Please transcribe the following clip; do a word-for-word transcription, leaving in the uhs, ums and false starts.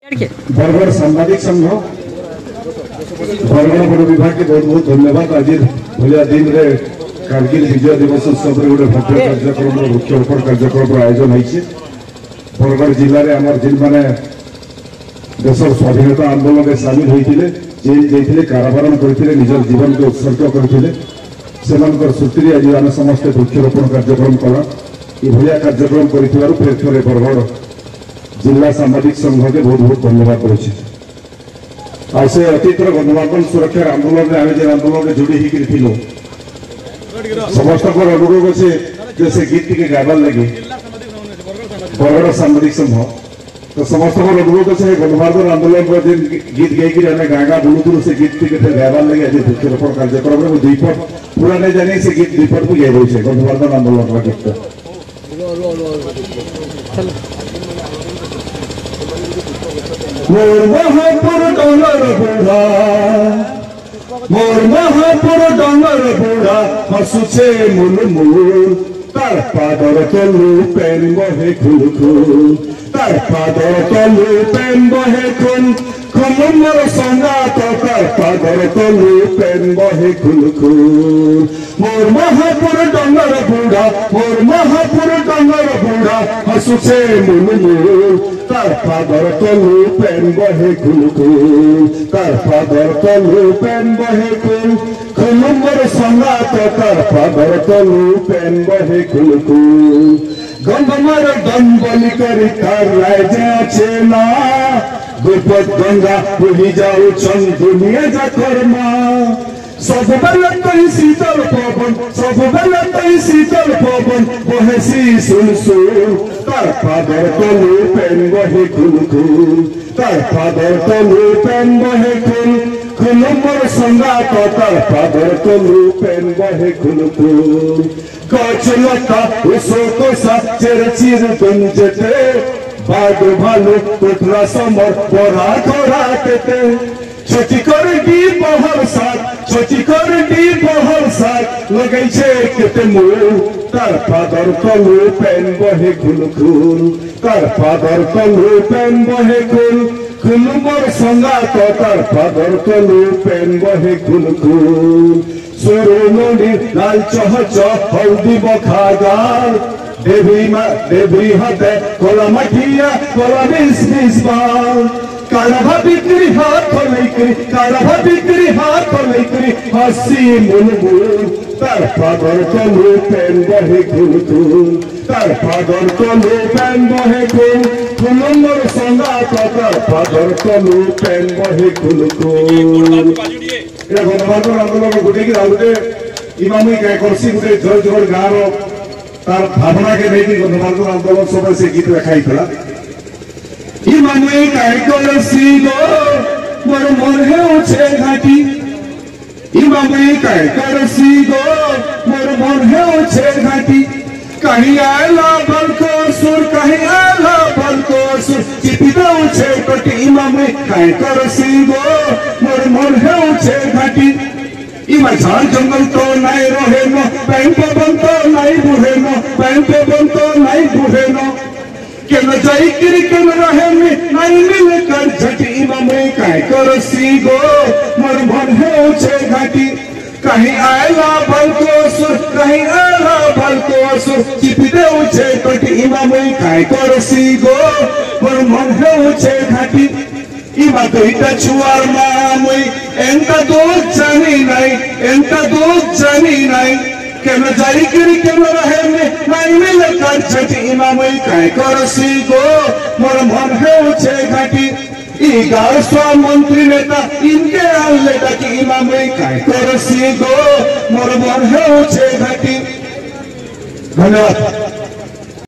बरगढ़ सांबादिक संघ बरगढ़ वन विभाग के बहुत बहुत धन्यवाद। आज भलिया दिन रे कारगिल विजय दिवस उत्सव गोटे भव्य कार्यक्रम वृक्षरोपण कार्यक्रम आयोजन होती। बरगढ़ जिले में आम जिन मैंने देश स्वाधीनता आंदोलन में सामिल होते जेल जाते कारावारण करते निजर जीवन को उत्सर्ग करते स्मृति आज आम समस्त वृक्षरोपण कार्यक्रम कला ये कार्यक्रम कर बरगढ़ जिला सामाजिक संघ के बहुत बहुत धन्यवाद करुच्छे। आज से अतीतर गणमाध्यम सुरक्षा आंदोलन में आम जो आंदोलन में जोड़ी होकर समस्त अनुरोध अच्छे से गीत टी गाबार लगे बरगढ़ सामाजिक संघ तो समस्त अनुरोध अच्छे गणमाध्यम आंदोलन पर गीत गायक आम गाँ गाँ बुलूलु से गीत टी गाबार लगे आज वृक्षरोपण कार्यक्रम में दुई पट पूरा नहीं जानी से गीत दुई पट को गाई रोचे गणमाध्यम आंदोलन का गीत मोर महापुर डंगर बुढ़ा मोर महापुर डंगर बुढ़ा हसुचे मुल मुल तार पादर तलु पेन बहे खुल खुल तार पादर तलु पेन बहे खुल खुल मोर संगात तार पादर तलु पेन बहे खुल खुल मोर महापुर डंगर बुढ़ा मोर महापुर डंगर बुढ़ा हसुचे मुल मुल तार पादर तलु पेन बहे खुल खुल तार पादर तलु पेन बहे खुल खुल मोर संगात तार पादर तलु पेन बहे खुल खुल गंगमर दंबली करी तार राजा चेना गुपत गंगा बुही जाऊ चंद दुनिया जा कर्मा सब बेला तई शीतल पवन सब बेला तई शीतल पवन बहेसी सुन सुन तार पादर तलु पेन बहे खुल खुल तार पादर तलु पेन बहे खुल खुल मोर संगात तार पादर तलु पेन बहे खुल खुल गछ लता उसो कोसा चेर चिर गुंजते बाग भालू कोठरा समर बड़ा घोड़ा तेते छोटी कर दी बहर साथ छोटी कर दी बहर साथ लगे छे केते मुल तार पादर तलु पेन बहे खुल खुल तार पादर तलु पेन बहे खुल खुल मोर संगात तार पादर तलु पेन बहे खुल खुल सुरु मुंडी लाल चह चह हल्दी बखागार देवी मा देवी हाथे कोला मठिया कोला बिस बिस बाल काला बिक्री हाथ लेकरी काला बिक्री हाथ लेकरी हसी मुल मुल तार पादर तलु पेन बहे खुल खुल तार पादर तलु पेन बहे खुल खुल मोर संगात तार पादर तलु पेन बहे खुल खुल ये गणमाध्यम आंदोलन गोटे कि गोटे इमामी क्या करसी गोटे झर झर गाँव तार भावना के नहीं गणमाध्यम आंदोलन समय से गीत रखाई था इमामी क्या करसी गो मोर मन है उछे घाटी इमामी क्या करसी गो मोर मन है उछे घाटी कहीं आला बल को सुर कहीं आला बल को सुर चिपिता उछे कटी इमामी क्या करसी गो मोर मन है उछे घाटी इमा झाड़ जंगल तो नहीं रहे नो बैंक बन तो नहीं बुहे नो बैंक बन तो नहीं बुहे नो के न जाई किरी के न रहे में नहीं मिले कर झटी इमा में काय कर सी गो मोर मन है उछे घाटी कहीं आयला बल को सुर कहीं आयला बल को सुर चिपिते उछे कटी इमा में काय कर सी गो मोर मन है उछे घाटी इमा तो इटा छुआर मामुई एंता दूध जानी नहीं एंता दूध जानी नहीं के न जाई करी के न रहे में नहीं मिले कर छटी इमा में काय कर सी गो मोर मन है उछे घाटी ई गाँव स्वा मंत्री नेता इनके आलेटा की इमा में काय कर सी गो मोर मन है उछे घाटी। धन्यवाद।